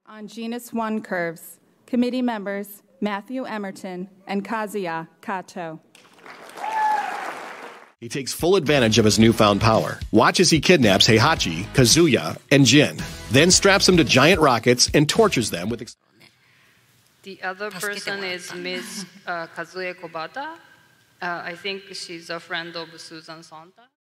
On Genus 1 curves, committee members Matthew Emerton and Kazuya Kato. He takes full advantage of his newfound power. Watch as he kidnaps Heihachi, Kazuya, and Jin, then straps them to giant rockets and tortures them with... The other person is Ms. Kazuya Kobata. I think she's a friend of Susan Santa.